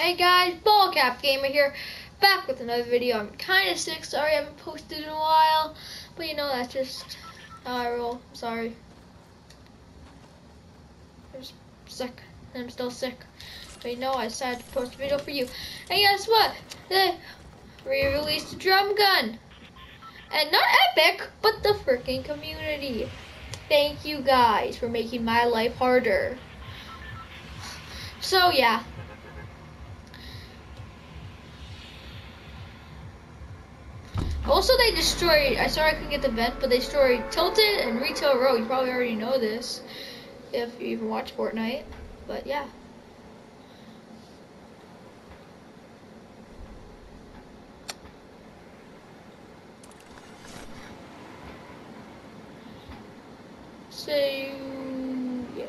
Hey guys, Ballcap Gamer here, back with another video. I'm kind of sick, sorry I haven't posted in a while, but you know, that's just how I roll. I'm sorry. I'm just sick, and I'm still sick. But you know, I decided to post a video for you. And guess what? They re-released the drum gun. And not Epic, but the freaking community. Thank you guys for making my life harder. So yeah. Also, they destroyed, I sorry I couldn't get the vent, but they destroyed Tilted and Retail Row. You probably already know this if you even watch Fortnite, but yeah. So, yeah.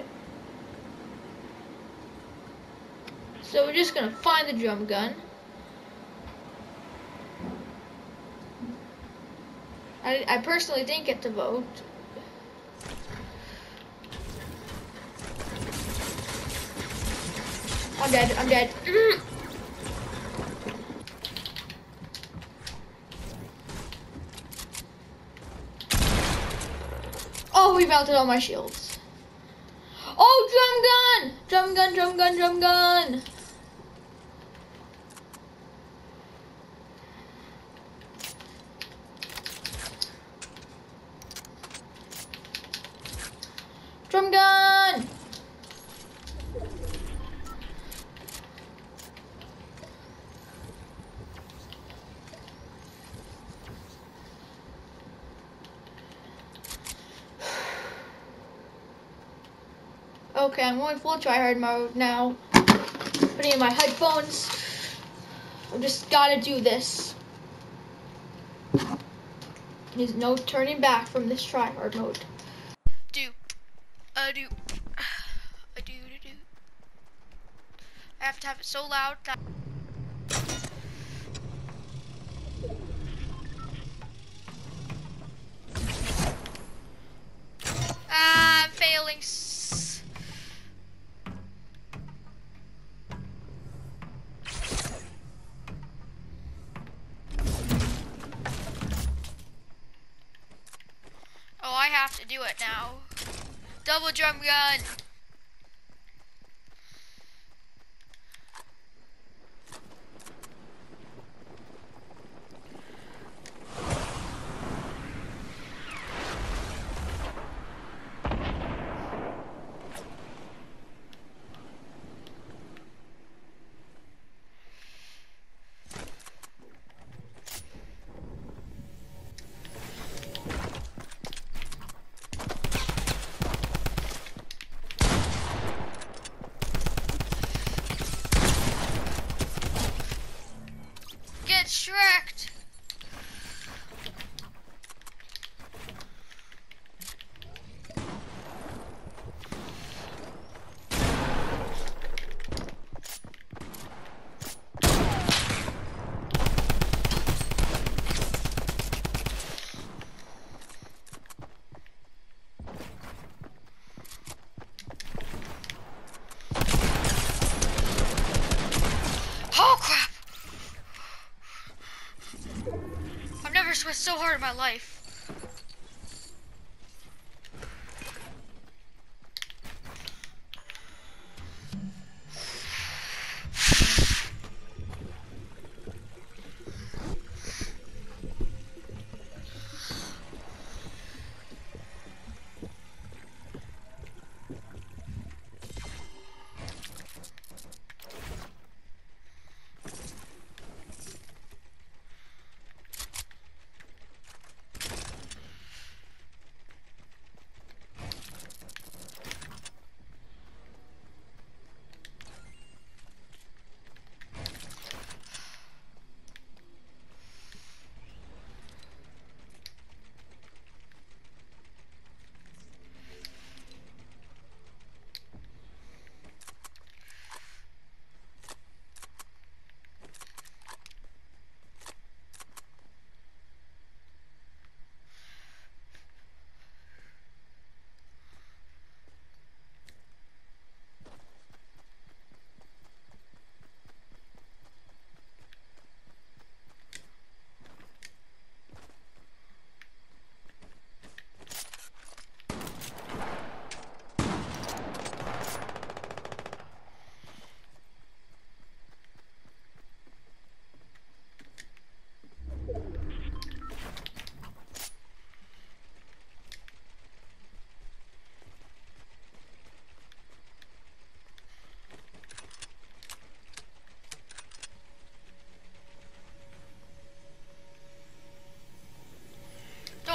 So we're just gonna find the drum gun. I personally didn't get to vote. I'm dead, I'm dead. Oh, we melted all my shields. Oh, drum gun! Drum gun, drum gun, drum gun! Drum gun! Okay, I'm going full tryhard mode now. Putting in my headphones. I just gotta do this. There's no turning back from this tryhard mode. Do. I have to have it so loud that I'm failing. Oh, I have to do it now. Double drum gun. Get shreked. Oh crap! I've never sweat so hard in my life.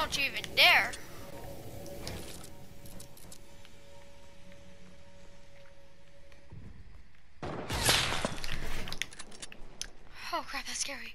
Don't you even dare. Oh crap, that's scary.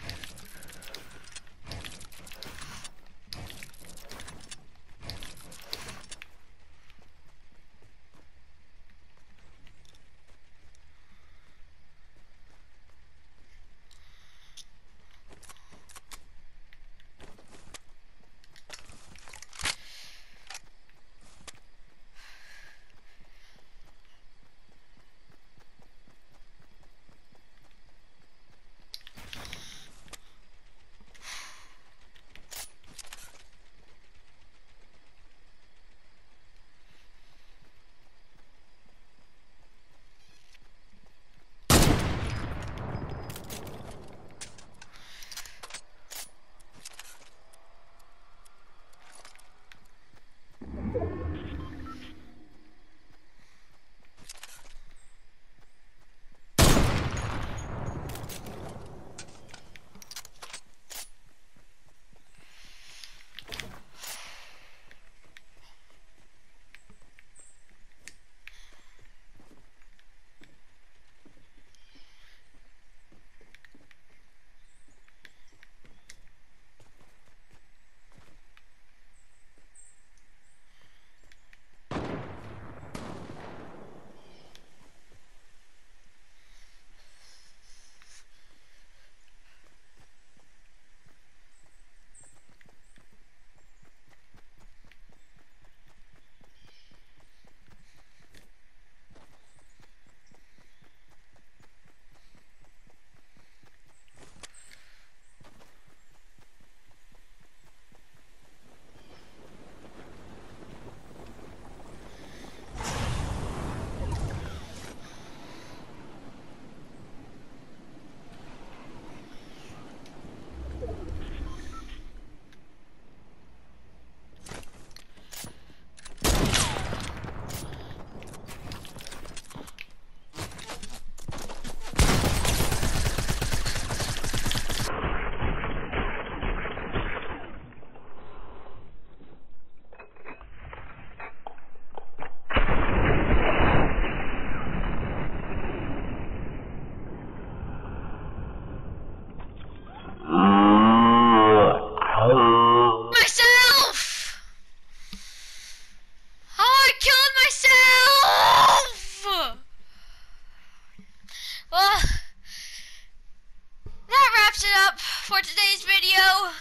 For today's video.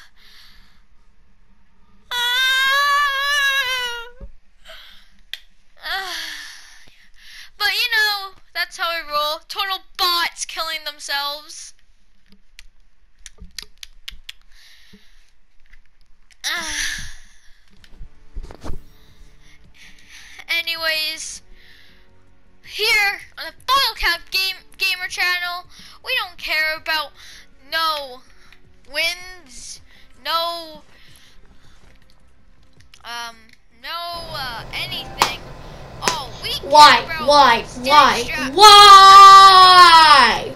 But you know, that's how we roll. Total bots killing themselves. Anyways, here on the Final Count Gamer channel, we don't care about no wins, no anything. Oh, we care about Why?